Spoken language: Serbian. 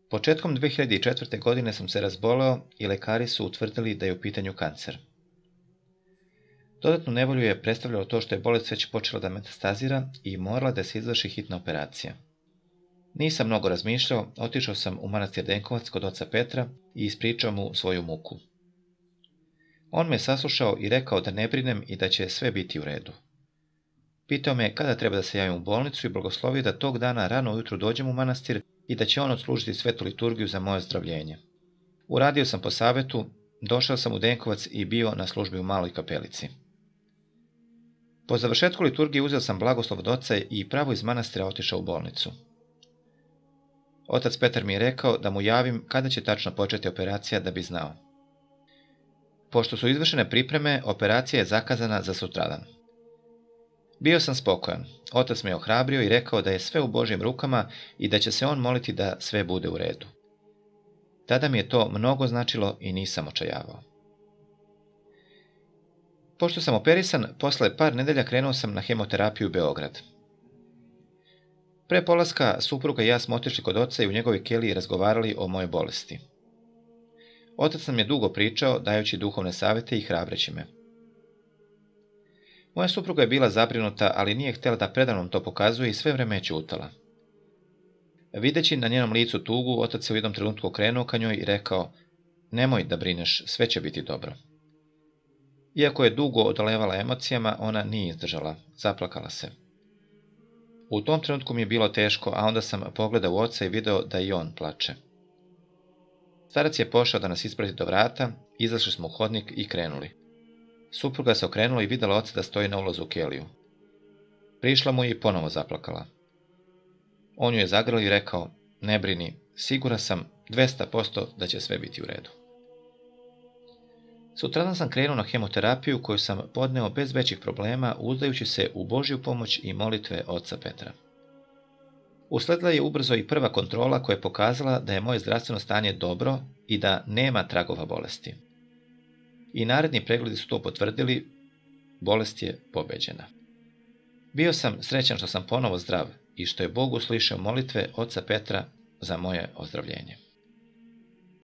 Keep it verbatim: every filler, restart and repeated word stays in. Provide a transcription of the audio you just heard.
Početkom dve hiljade četvrte. godine sam se razboleo i lekari su utvrdili da je u pitanju kancer. Dodatnu nevolju je predstavljalo to što je bolest već počela da metastazira i morala da se izvrši hitna operacija. Nisam mnogo razmišljao, otišao sam u manastir Denkovac kod oca Petra i ispričao mu svoju muku. On me saslušao i rekao da ne brinem i da će sve biti u redu. Pitao me kada treba da se javim u bolnicu i blagoslovio da tog dana rano ujutru dođem u manastir i da će on odslužiti svetu liturgiju za moje ozdravljenje. Uradio sam po savetu, došao sam u Denkovac i bio na službi u maloj kapelici. Po završetku liturgije uzeo sam blagoslov od oca i pravo iz manastira otišao u bolnicu. Otac Petar mi je rekao da mu javim kada će tačno početi operacija da bi znao. Pošto su izvršene pripreme, operacija je zakazana za sutradan. Bio sam spokojan. Otac me je ohrabrio i rekao da je sve u Božjim rukama i da će se on moliti da sve bude u redu. Tada mi je to mnogo značilo i nisam očajavao. Pošto sam operisan, posle par nedelja krenuo sam na hemoterapiju u Beograd. Pre polaska, supruga i ja smo otišli kod oca i u njegovoj keliji razgovarali o mojoj bolesti. Otac nam je dugo pričao, dajući duhovne savete i hrabreći me. Moja supruga je bila zabrinuta, ali nije htjela da predavnom to pokazuje i sve vreme je ćutala. Videći na njenom licu tugu, otac se u jednom trenutku okrenuo ka njoj i rekao: "Nemoj da brineš, sve će biti dobro." Iako je dugo odolevala emocijama, ona nije izdržala, zaplakala se. U tom trenutku mi je bilo teško, a onda sam pogledao u oca i video da i on plače. Starac je pošao da nas isprati do vrata, izašli smo u hodnik i krenuli. Supruga se okrenula i videla oca da stoji na ulazu u keliju. Prišla mu je i ponovo zaplakala. On ju je zagrlio i rekao: "Ne brini, siguran sam dvesta posto da će sve biti u redu." Sutradan sam krenuo na hemoterapiju koju sam podneo bez većih problema, uzdajući se u Božju pomoć i molitve oca Petra. Usledila je ubrzo i prva kontrola koja je pokazala da je moje zdravstveno stanje dobro i da nema tragova bolesti. I naredni pregledi su to potvrdili, bolest je pobeđena. Bio sam srećan što sam ponovo zdrav i što je Bog uslišao molitve oca Petra za moje ozdravljenje.